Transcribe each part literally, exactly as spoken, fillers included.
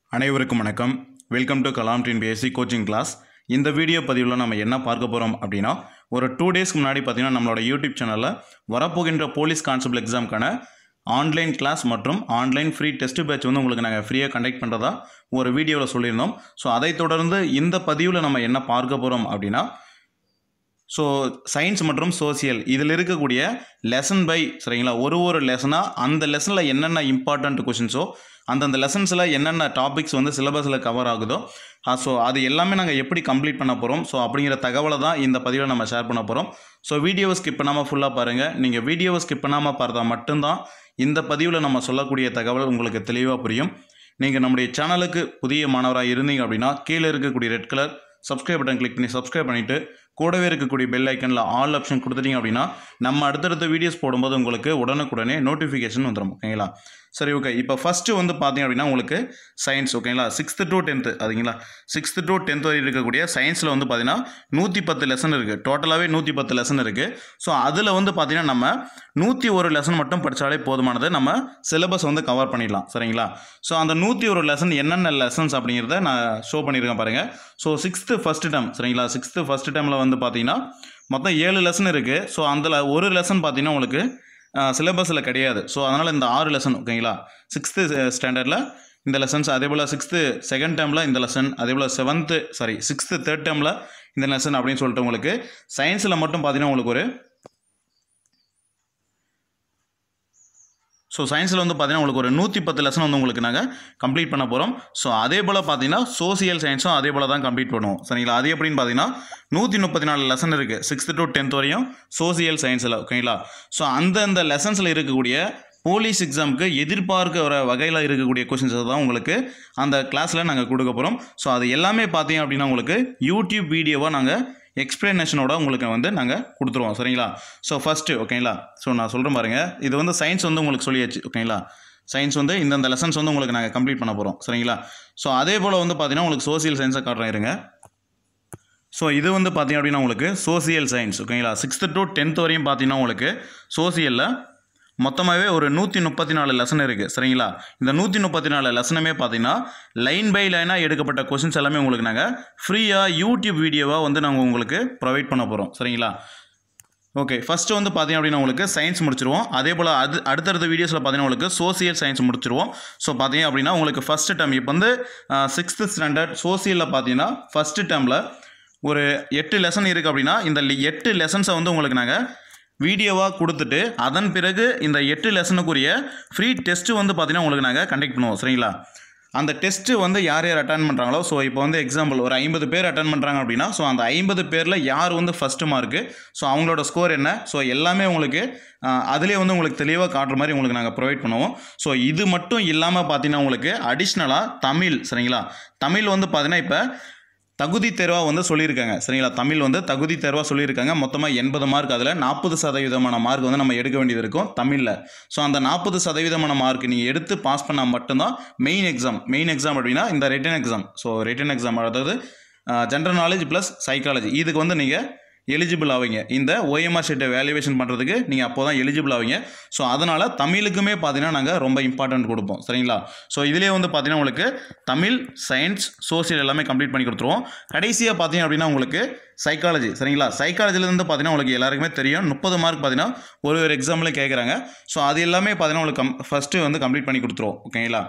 அனைவருக்கும் வணக்கம். Welcome to Kalam T N P S C coaching class. இந்த வீடியோ பதிவில் நம்ம என்ன பார்க்க போகிறோம் அப்படின்னா, ஒரு டூ டேஸ்க்கு முன்னாடி பார்த்தீங்கன்னா நம்மளோட யூடியூப் சேனலில் வரப்போகின்ற போலீஸ் கான்ஸ்டபிள் எக்ஸாமுக்கான ஆன்லைன் கிளாஸ் மற்றும் ஆன்லைன் ஃப்ரீ டெஸ்ட் பேட்ச் வந்து உங்களுக்கு நாங்கள் ஃப்ரீயாக கண்டக்ட் பண்ணுறதா ஒரு வீடியோவில் சொல்லியிருந்தோம். ஸோ அதை தொடர்ந்து இந்த பதிவில் நம்ம என்ன பார்க்க போகிறோம் அப்படின்னா, ஸோ சயின்ஸ் மற்றும் சோசியல் இதில் இருக்கக்கூடிய லெசன் பை சரிங்களா, ஒரு ஒரு லெசனாக அந்த லெசனில் என்னென்ன இம்பார்ட்டண்ட் கொஷின்ஸோ அந்தந்த லெசன்ஸில் என்னென்ன டாபிக்ஸ் வந்து சிலபஸில் கவர் ஆகுதோ ஸோ அது எல்லாமே நாங்கள் எப்படி கம்ப்ளீட் பண்ண போகிறோம் ஸோ அப்படிங்கிற தகவலை தான் இந்த பதிவில் நம்ம ஷேர் பண்ண போகிறோம். ஸோ வீடியோவை ஸ்கிப் பண்ணாமல் ஃபுல்லாக பாருங்கள். நீங்கள் வீடியோவை ஸ்கிப் பண்ணாமல் பார்த்தா மட்டும்தான் இந்த பதிவில் நம்ம சொல்லக்கூடிய தகவல் உங்களுக்கு தெளிவாக புரியும். நீங்கள் நம்முடைய சேனலுக்கு புதிய மாணவராக இருந்தீங்க அப்படின்னா கீழே இருக்கக்கூடிய red colour subscribe button click பண்ணி சப்ஸ்கிரைப் பண்ணிவிட்டு கூடவே இருக்கக்கூடிய பெல் ஐக்கனில் ஆல் ஆப்ஷன் கொடுத்துட்டீங்க அப்படின்னா நம்ம அடுத்தடுத்த வீடியோஸ் போடும்போது உங்களுக்கு உடனுக்குடனே நோட்டிஃபிகேஷன் வந்துடும். ஓகேங்களா? சரி, ஓகே. இப்போ ஃபஸ்ட்டு வந்து பார்த்தீங்க அப்படின்னா உங்களுக்கு சயின்ஸ் ஓகேங்களா, சிக்ஸ்த்து டு டென்த்து அதுங்களா, சிக்ஸ்த்து டு டென்த் வரை இருக்கக்கூடிய சயின்ஸில் வந்து பார்த்தீங்கன்னா நூற்றி பத்து லெசன் இருக்குது. டோட்டலாகவே நூற்றி பத்து லெசன் இருக்குது. ஸோ அதில் வந்து பார்த்தீங்கன்னா நம்ம நூற்றி ஒரு லெசன் மட்டும் படித்தாலே போதுமானது, நம்ம சிலபஸ் வந்து கவர் பண்ணிடலாம். சரிங்களா? ஸோ அந்த நூற்றி ஒரு லெசன் என்னென்ன லெசன்ஸ் அப்படிங்கிறத நான் ஷோ பண்ணியிருக்கேன் பாருங்கள். ஸோ சிக்ஸ்த்து ஃபஸ்ட்டு டேர்ம் சரிங்களா, சிக்ஸ்த்து ஃபஸ்ட்டு டேர்மில் வந்து பார்த்தீங்கன்னா மொத்தம் ஏழு லெசன் இருக்குது. ஸோ அதில் ஒரு லெசன் பார்த்தீங்கன்னா உங்களுக்கு சிலபஸில் கிடையாது. ஸோ அதனால் இந்த ஆறு லெசன் ஓகேங்களா, சிக்ஸ்த்து ஸ்டாண்டர்டில் இந்த லெசன்ஸ், அதே போல் சிக்ஸ்த்து செகண்ட் டேர்மில் இந்த லெசன், அதே போல் செவன்த்து சாரி சிக்ஸ்த்து தேர்ட் டேர்மில் இந்த லெசன் அப்படின்னு சொல்லிட்டு உங்களுக்கு சயின்ஸில் மட்டும் பார்த்தீங்கன்னா உங்களுக்கு ஒரு ஸோ சயின்ஸில் வந்து பார்த்தீங்கன்னா உங்களுக்கு ஒரு நூற்றி பத்து லெசன் வந்து உங்களுக்கு நாங்கள் கம்ப்ளீட் பண்ண போகிறோம். ஸோ அதே போல் பார்த்தீங்கன்னா சோசியல் சயின்ஸும் அதே போல் தான் கம்ப்ளீட் பண்ணுவோம். சரிங்களா? அது எப்படின்னு பார்த்தீங்கன்னா நூற்றி முப்பத்தி நாலு லெசன் இருக்குது சிக்ஸ்த்து டு டென்த் வரையும் சோசியல் சயின்ஸில். ஓகேங்களா? ஸோ அந்தந்த லெசன்ஸில் இருக்கக்கூடிய போலீஸ் எக்ஸாமுக்கு எதிர்பார்க்கிற வகையில் இருக்கக்கூடிய கொஷின்ஸை தான் உங்களுக்கு அந்த கிளாஸில் நாங்கள் கொடுக்க போகிறோம். ஸோ அது எல்லாமே பார்த்தீங்க அப்படின்னா உங்களுக்கு யூடியூப் வீடியோவாக நாங்கள் எக்ஸ்பிளனேஷனோட உங்களுக்கு வந்து நாங்கள் கொடுத்துருவோம். சரிங்களா? ஸோ ஃபஸ்ட்டு ஓகேங்களா, ஸோ நான் சொல்கிறேன் பாருங்கள். இது வந்து சயின்ஸ் வந்து உங்களுக்கு சொல்லியாச்சு. ஓகேங்களா? சயின்ஸ் வந்து இந்தந்த லெசன்ஸ் வந்து உங்களுக்கு நாங்கள் கம்ப்ளீட் பண்ண போகிறோம். சரிங்களா? ஸோ அதே போல் வந்து பார்த்தீங்கன்னா உங்களுக்கு சோசியல் சயின்ஸை காட்டுறேன் இருங்க. ஸோ இது வந்து பார்த்தீங்க அப்படின்னா உங்களுக்கு சோசியல் சயின்ஸ் ஓகேங்களா, சிக்ஸ்த்து டு டென்த் வரையும் பார்த்தீங்கன்னா உங்களுக்கு சோசியலில் மொத்தமாகவே ஒரு நூற்றி முப்பத்தி நாலு லெசன் இருக்குது. சரிங்களா? இந்த நூற்றி முப்பத்தி நாலு லெசனுமே பார்த்தீங்கன்னா லைன் பை லைனாக எடுக்கப்பட்ட கொஷின்ஸ் எல்லாமே உங்களுக்கு நாங்கள் ஃப்ரீயாக யூடியூப் வீடியோவாக வந்து நாங்கள் உங்களுக்கு ப்ரொவைட் பண்ண போகிறோம். சரிங்களா? ஓகே, ஃபஸ்ட்டு வந்து பார்த்தீங்க அப்படின்னா உங்களுக்கு சயின்ஸ் முடிச்சிருவோம். அதே போல் அது அடுத்தடுத்த வீடியோஸில் பார்த்தீங்கன்னா உங்களுக்கு சோசியல் சயின்ஸ் முடிச்சிருவோம். ஸோ பார்த்தீங்க அப்படின்னா உங்களுக்கு ஃபஸ்ட்டு டேர்ம் இப்போ வந்து சிக்ஸ்த்து ஸ்டாண்டர்ட் சோசியலில் பார்த்தீங்கன்னா ஃபஸ்ட்டு டேர்மில் ஒரு எட்டு லெசன் இருக்குது அப்படின்னா இந்த எட்டு லெசன்ஸை வந்து உங்களுக்கு நாங்கள் வீடியோவாக கொடுத்துட்டு அதன் பிறகு இந்த எட்டு லெசனுக்குரிய ஃப்ரீ டெஸ்ட்டு வந்து பார்த்தீங்கன்னா உங்களுக்கு நாங்கள் கண்டக்ட் பண்ணுவோம். சரிங்களா? அந்த டெஸ்ட்டு வந்து யார் யார் அட்டன் பண்ணுறாங்களோ, ஸோ இப்போ வந்து எக்ஸாம்பிள் ஒரு ஐம்பது பேர் அட்டன் பண்ணுறாங்க அப்படின்னா ஸோ அந்த ஐம்பது பேரில் யார் வந்து ஃபஸ்ட்டு மார்க்கு, ஸோ அவங்களோட ஸ்கோர் என்ன, ஸோ எல்லாமே உங்களுக்கு அதிலே வந்து உங்களுக்கு தெளிவாக காட்டுற மாதிரி உங்களுக்கு நாங்கள் ப்ரொவைட் பண்ணுவோம். ஸோ இது மட்டும் இல்லாமல் பார்த்தீங்கன்னா உங்களுக்கு அடிஷ்னலாக தமிழ் சரிங்களா, தமிழ் வந்து பார்த்தீங்கன்னா இப்போ தகுதி தேர்வாக வந்து சொல்லியிருக்காங்க. சரிங்களா? தமிழ் வந்து தகுதி தேர்வாக சொல்லியிருக்காங்க. மொத்தமாக எண்பது மார்க், அதில் நாற்பது சதவீதமான மார்க் வந்து நம்ம எடுக்க வேண்டியது இருக்கும் தமிழில். ஸோ அந்த நாற்பது சதவீதமான மார்க் நீங்கள் எடுத்து பாஸ் பண்ணால் மட்டும்தான் மெயின் எக்ஸாம் மெயின் எக்ஸாம் அப்படின்னா இந்த written exam. So written exam அதாவது ஜென்ரல் நாலேஜ் ப்ளஸ் சைக்காலஜி இதுக்கு வந்து நீங்கள் எலிஜிபிள் ஆவீங்க. இந்த ஓஎம்ஆர் ஷீட்டை வேல்யூவேஷன் பண்ணுறதுக்கு நீங்கள் அப்போ தான் எலிஜிபிள் ஆவீங்க. ஸோ அதனால் தமிழுக்குமே பார்த்தீங்கன்னா நாங்கள் ரொம்ப இம்பார்ட்டன்ட் கொடுப்போம். சரிங்களா? ஸோ இதிலே வந்து பார்த்தீங்கன்னா உங்களுக்கு தமிழ், சயின்ஸ், சோசியல் எல்லாமே கம்ப்ளீட் பண்ணி கொடுத்துருவோம். கடைசியாக பார்த்தீங்க அப்படின்னா உங்களுக்கு சைக்காலஜி. சரிங்களா? சைக்காலஜிலேருந்து பார்த்தீங்கன்னா உங்களுக்கு எல்லாருக்குமே தெரியும் முப்பது மார்க் பார்த்தீங்கன்னா ஒரு ஒரு எக்ஸாமில் கேட்குறாங்க. ஸோ அது எல்லாமே பார்த்தீங்கன்னா உங்களுக்கு கம் ஃபஸ்ட்டு வந்து கம்ப்ளீட் பண்ணி கொடுத்துருவோம். ஓகேங்களா?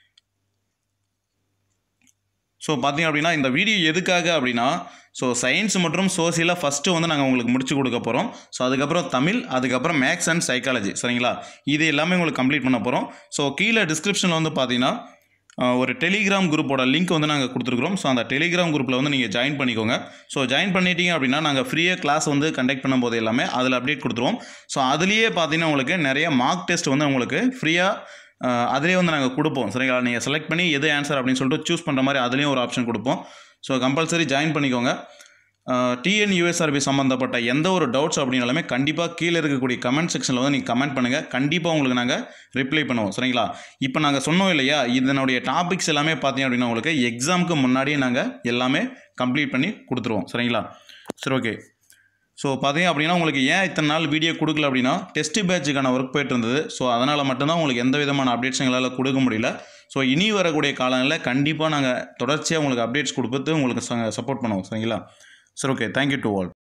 ஸோ பார்த்தீங்க அப்படின்னா இந்த வீடியோ எதுக்காக அப்படின்னா ஸோ சயின்ஸ் மற்றும் சோசியலாக ஃபஸ்ட்டு வந்து நாங்கள் உங்களுக்கு முடிச்சு கொடுக்க போகிறோம். ஸோ அதுக்கப்புறம் தமிழ், அதுக்கப்புறம் மேக்ஸ் அண்ட் சைக்காலஜி. சரிங்களா? இது எல்லாமே உங்களுக்கு கம்ப்ளீட் பண்ண போகிறோம். ஸோ கீழே டிஸ்கிரிப்ஷனில் வந்து பார்த்தீங்கன்னா ஒரு டெலிகிராம் குரூப்போட லிங்க் வந்து நாங்கள் கொடுத்துருக்குறோம். ஸோ அந்த டெலிகிராம் குரூப்பில் வந்து நீங்கள் ஜாயின் பண்ணிக்கோங்க. ஸோ ஜாயின் பண்ணிட்டீங்க அப்படின்னா நாங்கள் ஃப்ரீயாக கிளாஸ் வந்து கண்டக்ட் பண்ணும்போது எல்லாமே அதில் அப்டேட் கொடுத்துருவோம். ஸோ அதுலேயே பார்த்தீங்கன்னா உங்களுக்கு நிறைய மார்க் டெஸ்ட் வந்து உங்களுக்கு ஃப்ரீயாக அதிலே வந்து நாங்கள் கொடுப்போம். சரிங்களா? நீங்கள் செலக்ட் பண்ணி எது ஆன்சர் அப்படின்னு சொல்லிட்டு சூஸ் பண்ணுற மாதிரி அதுலேயும் ஒரு ஆப்ஷன் கொடுப்போம். ஸோ கம்பல்சரி ஜாயின் பண்ணிக்கோங்க. T N U S R B சம்மந்தப்பட்ட எந்த ஒரு டவுட்ஸ் அப்படின்னாலுமே கண்டிப்பாக கீழே இருக்கக்கூடிய கமெண்ட் செக்ஷனில் வந்து நீங்கள் கமெண்ட் பண்ணுங்கள். கண்டிப்பாக உங்களுக்கு நாங்கள் ரிப்ளை பண்ணுவோம். சரிங்களா? இப்போ நாங்கள் சொன்னோம் இல்லையா, இதனுடைய டாபிக்ஸ் எல்லாமே பார்த்தீங்க அப்படின்னா உங்களுக்கு எக்ஸாமுக்கு முன்னாடியே நாங்கள் எல்லாமே கம்ப்ளீட் பண்ணி கொடுத்துருவோம். சரிங்களா? சரி, ஓகே. ஸோ பார்த்தீங்க அப்படின்னா உங்களுக்கு ஏன் இத்தனை நாள் வீடியோ கொடுக்கல அப்படின்னா டெஸ்ட் பேட்சுக்கான ஒர்க் போயிட்டு இருந்தது. ஸோ அதனால் மட்டும்தான் உங்களுக்கு எந்த விதமான அப்டேட்ஸ் எங்களால் கொடுக்க முடியல. ஸோ இனி வரக்கூடிய காலங்களில் கண்டிப்பாக நாங்கள் தொடர்ச்சியாக உங்களுக்கு அப்டேட்ஸ் கொடுத்து உங்களுக்கு சப்போர்ட் பண்ணுவோம். சரிங்களா? சரி, ஓகே. Thank you to all.